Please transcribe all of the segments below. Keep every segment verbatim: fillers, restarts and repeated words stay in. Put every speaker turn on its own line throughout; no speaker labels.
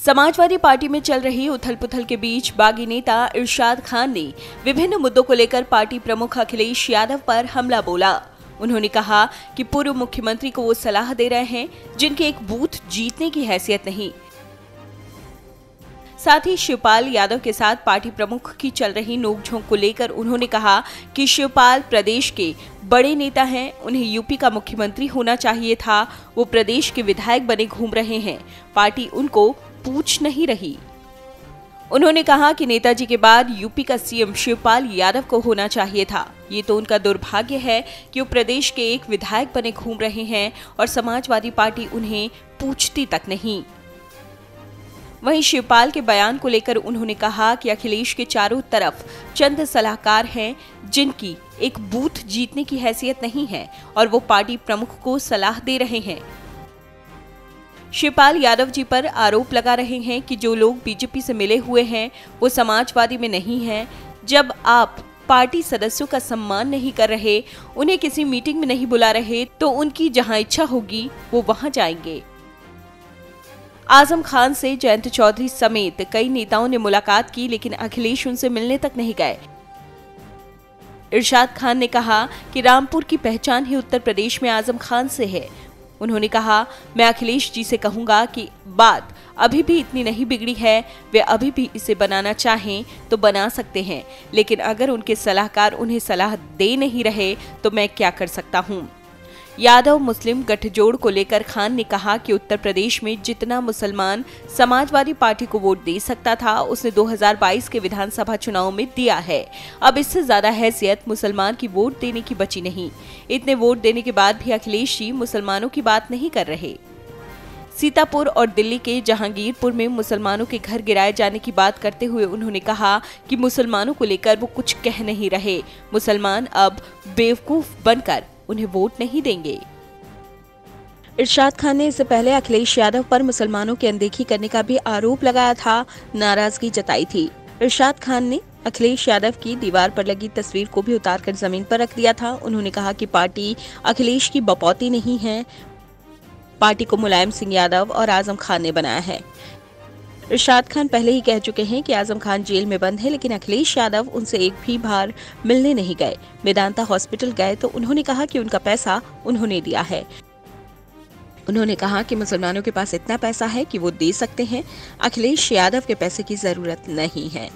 Samajwadi party में चल रही उथल-पुथल के बीच बागी नेता इरशाद खान ने विभिन्न मुद्दों को लेकर पार्टी प्रमुख अखिलेश यादव पर हमला बोला। उन्होंने कहा कि पूर्व मुख्यमंत्री को वो सलाह दे रहे हैं जिनके एक बूथ जीतने की हैसियत नहीं। साथ ही शिवपाल यादव के साथ पार्टी प्रमुख की चल रही नोकझोंक को लेकर उन्होंने कहा कि शिवपाल प्रदेश के बड़े नेता हैं, उन्हें यूपी का मुख्यमंत्री होना चाहिए था। वो प्रदेश के विधायक बने घूम रहे हैं, पार्टी उनको पूछ नहीं रही। उन्होंने कहा कि नेताजी के बाद यूपी का सीएम शिवपाल यादव को होना चाहिए था। ये तो उनका दुर्भाग्य है कि वो प्रदेश के एक विधायक बने घूम रहे हैं और समाजवादी पार्टी उन्हें पूछती तक नहीं। वहीं शिवपाल के बयान को लेकर उन्होंने कहा कि अखिलेश के चारों तरफ चंद सलाहकार हैं जिनकी एक बूथ जीतने की हैसियत नहीं है और वो पार्टी प्रमुख को सलाह दे रहे हैं। शिवपाल यादव जी पर आरोप लगा रहे हैं कि जो लोग बीजेपी से मिले हुए हैं वो समाजवादी में नहीं हैं। जब आप पार्टी सदस्यों का सम्मान नहीं कर रहे, उन्हें किसी मीटिंग में नहीं बुला रहे, तो उनकी जहां इच्छा होगी वो वहां जाएंगे। आजम खान से जयंत चौधरी समेत कई नेताओं ने मुलाकात की, लेकिन अखिलेश उनसे मिलने तक नहीं गए। इरशाद खान ने कहा कि रामपुर की पहचान ही उत्तर प्रदेश में आजम खान से है। उन्होंने कहा, मैं अखिलेश जी से कहूंगा कि बात अभी भी इतनी नहीं बिगड़ी है, वे अभी भी इसे बनाना चाहें तो बना सकते हैं, लेकिन अगर उनके सलाहकार उन्हें सलाह दे नहीं रहे तो मैं क्या कर सकता हूं। यादव मुस्लिम गठजोड़ को लेकर खान ने कहा कि उत्तर प्रदेश में जितना मुसलमान समाजवादी पार्टी को वोट दे सकता था उसने दो हज़ार बाईस के विधानसभा चुनाव में दिया है। अब इससे ज्यादा हैसियत मुसलमान की वोट देने की बची नहीं। इतने वोट देने के बाद भी अखिलेश जी मुसलमानों की बात नहीं कर रहे। सीतापुर और दिल्ली के जहांगीरपुर में मुसलमानों के घर गिराए जाने की बात करते हुए उन्होंने कहा कि मुसलमानों को लेकर वो कुछ कह नहीं रहे। मुसलमान अब बेवकूफ बनकर उन्हें वोट नहीं देंगे। इरशाद खान ने इससे पहले अखिलेश यादव पर मुसलमानों की अनदेखी करने का भी आरोप लगाया था, नाराजगी जताई थी। इरशाद खान ने अखिलेश यादव की दीवार पर लगी तस्वीर को भी उतारकर जमीन पर रख दिया था। उन्होंने कहा कि पार्टी अखिलेश की बपौती नहीं है, पार्टी को मुलायम सिंह यादव और आजम खान ने बनाया है। इरशाद खान पहले ही कह चुके हैं कि आजम खान जेल में बंद है, लेकिन अखिलेश यादव उनसे एक भी बार मिलने नहीं गए। मेदांता हॉस्पिटल गए तो उन्होंने कहा कि उनका पैसा उन्होंने दिया है। उन्होंने कहा कि मुसलमानों के पास इतना पैसा है कि वो दे सकते हैं, अखिलेश यादव के पैसे की जरूरत नहीं है।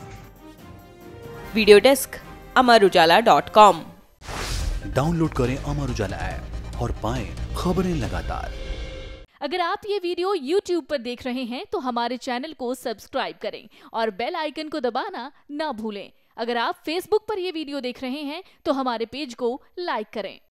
Video desk Amar Ujala dot com.
Download करें अमर उजाला ऐप और पाएं खबरें लगातार।
अगर आप ये वीडियो यूट्यूब पर देख रहे हैं तो हमारे चैनल को सब्सक्राइब करें और बेल आइकन को दबाना ना भूलें। अगर आप फेसबुक पर ये वीडियो देख रहे हैं तो हमारे पेज को लाइक करें।